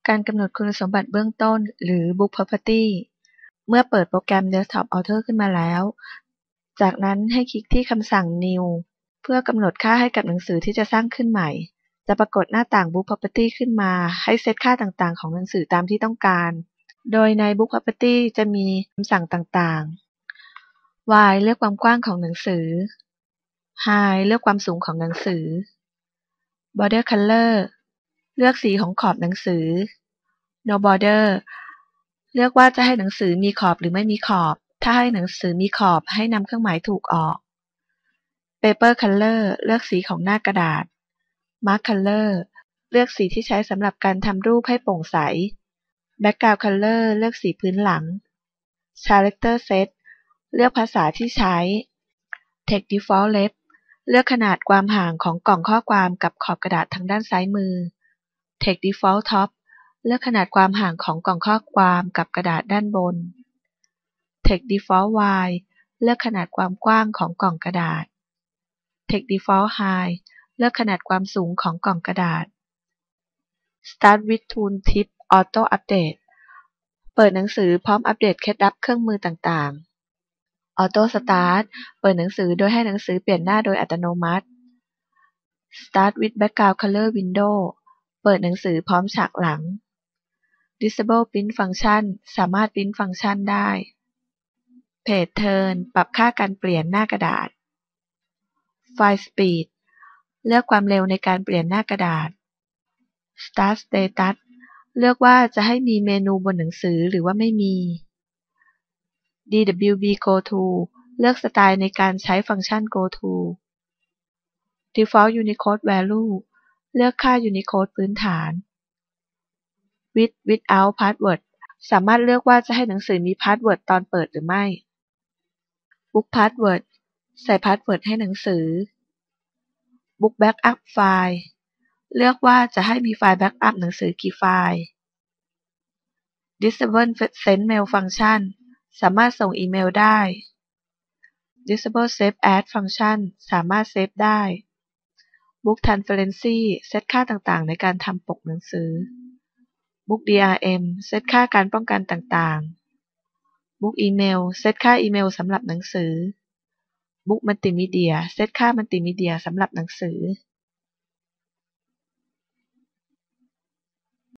การกำหนดคุณสมบัติเบื้องต้นหรือ Book Property เมื่อเปิดโปรแกรม Desktop Author ขึ้นมาแล้วจากนั้นให้คลิกที่คำสั่ง New เพื่อกำหนดค่าให้กับหนังสือที่จะสร้างขึ้นใหม่จะปรากฏหน้าต่าง Book Property ขึ้นมาให้เซตค่าต่างๆของหนังสือตามที่ต้องการโดยใน Book Property จะมีคำสั่งต่างๆ Wide เลือกความกว้างของหนังสือ High เลือกความสูงของหนังสือ Border Color เลือกสีของขอบหนังสือ No Border เลือกว่าจะให้หนังสือมีขอบหรือไม่มีขอบถ้าให้หนังสือมีขอบให้นำเครื่องหมายถูกออก Paper Color เลือกสีของหน้ากระดาษ Mark Color เลือกสีที่ใช้สำหรับการทำรูปให้โปร่งใส Background Color เลือกสีพื้นหลัง Character Set เลือกภาษาที่ใช้ Text Default Left เลือกขนาดความห่างของกล่องข้อความกับขอบกระดาษทางด้านซ้ายมือ Text Default Top เลือกขนาดความห่างของกล่องข้อความกับกระดาษด้านบน Text Default Wide เลือกขนาดความกว้างของกล่องกระดาษ Text Default High เลือกขนาดความสูงของกล่องกระดาษ Start with Tooltip Auto Update เปิดหนังสือพร้อมอัปเดตเคล็ดลับเครื่องมือต่างๆ Auto Start เปิดหนังสือโดยให้หนังสือเปลี่ยนหน้าโดยอัตโนมัติ Start with Background Color Window เปิดหนังสือพร้อมฉากหลัง Disable Print Function สามารถปริ้นฟังก์ชันได้ Page Turn ปรับค่าการเปลี่ยนหน้ากระดาษ File Speed เลือกความเร็วในการเปลี่ยนหน้ากระดาษ Start Status เลือกว่าจะให้มีเมนูบนหนังสือหรือว่าไม่มี DWB Go To เลือกสไตล์ในการใช้ฟังก์ชัน Go To Default Unicode Value เลือกค่า Unicode พื้นฐาน Without Password สามารถเลือกว่าจะให้หนังสือมีพาสเวิร์ดตอนเปิดหรือไม่ Book Password ใส่พาสเวิร์ดให้หนังสือ Book Backup File เลือกว่าจะให้มีไฟล์แบ็กอัพหนังสือกี่ไฟล์ Disable Send Mail Function สามารถส่งอีเมลได้ Disable Save As Function สามารถเซฟได้ Book Transparency เซตค่าต่างๆในการทำปกหนังสือ Book DRM เซตค่าการป้องกันต่างๆ Book Email เซตค่าอีเมลสำหรับหนังสือ Book Multimedia เซตค่ามัลติมีเดียสำหรับหนังสือ